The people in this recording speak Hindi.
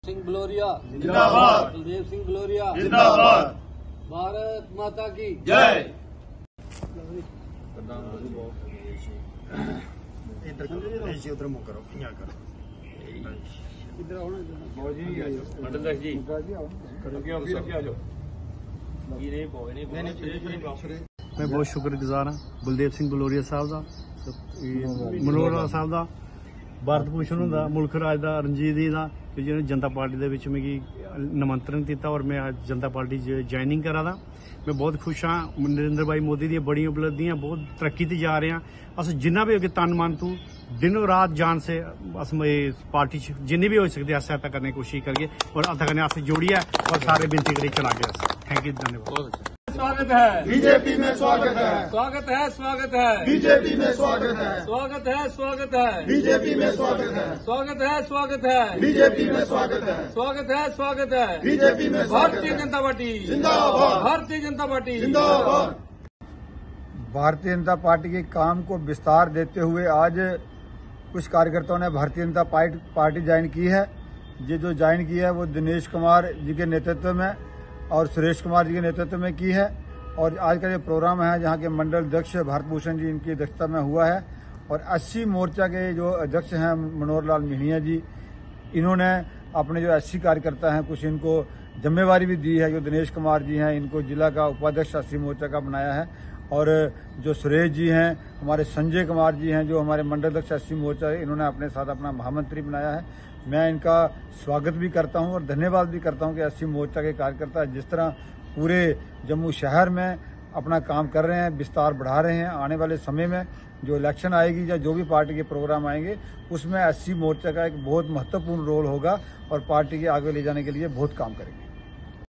सिंह बलोरिया जिंदाबाद। कुलदीप सिंह बलोरिया जिंदाबाद। भारत माता की जय। उधर मुंह करो, यहाँ करो। मैं बहुत शुक्रगुजार हाँ बलदेव सिंह बलोरिया साहब का, मनोहर लाल साहब का, भारत भूषण होंदा, मुल्ख राज का, रणजीत जी का, कि जिन्होंने जनता पार्टी दे विच मिगी निमंत्रण दिता और मैं अज जनता पार्टी ज्वाइनिंग करा दा। मैं बहुत खुश हाँ। नरेंद्र भाई मोदी दी बड़ी उपलब्धियां, बहुत तरक्की ते जा रहे हैं। अस जिन्ना भी अगे तन मन तू दिनों रात जान से अस पार्टी जिन्नी भी हो सकती है सहायता करने की कोशिश करिए और अस कन्नै अस जोड़िए और सारे बिनती करिए चलागे। थैंक यू, धन्यवाद। स्वागत है बीजेपी में स्वागत है। स्वागत है स्वागत है बीजेपी में स्वागत है। स्वागत है स्वागत है बीजेपी में स्वागत है। स्वागत है स्वागत है बीजेपी में स्वागत है। स्वागत है स्वागत है बीजेपी में स्वागत भारतीय है। जनता पार्टी जिंदाबाद। भारतीय जनता पार्टी जिंदाबाद। भारतीय जनता पार्टी के काम को विस्तार देते हुए आज कुछ कार्यकर्ताओं ने भारतीय जनता पार्टी ज्वाइन की है। ये जो ज्वाइन की है वो दिनेश कुमार जी के नेतृत्व में और सुरेश कुमार जी के नेतृत्व में की है। और आज का जो प्रोग्राम है जहाँ के मंडल अध्यक्ष भारत भूषण जी इनकी अध्यक्षता में हुआ है और 80 मोर्चा के जो अध्यक्ष हैं मनोहर लाल मीणिया जी, इन्होंने अपने जो 80 कार्यकर्ता हैं कुछ इनको जिम्मेवारी भी दी है। जो दिनेश कुमार जी हैं इनको जिला का उपाध्यक्ष 80 मोर्चा का बनाया है और जो सुरेश जी हैं, हमारे संजय कुमार जी हैं जो हमारे मंडल अध्यक्ष 80 मोर्चा है, इन्होंने अपने साथ अपना महामंत्री बनाया है। मैं इनका स्वागत भी करता हूं और धन्यवाद भी करता हूं कि 80 मोर्चा के कार्यकर्ता जिस तरह पूरे जम्मू शहर में अपना काम कर रहे हैं, विस्तार बढ़ा रहे हैं। आने वाले समय में जो इलेक्शन आएगी या जो भी पार्टी के प्रोग्राम आएंगे उसमें 80 मोर्चा का एक बहुत महत्वपूर्ण रोल होगा और पार्टी के आगे ले जाने के लिए बहुत काम करेंगे।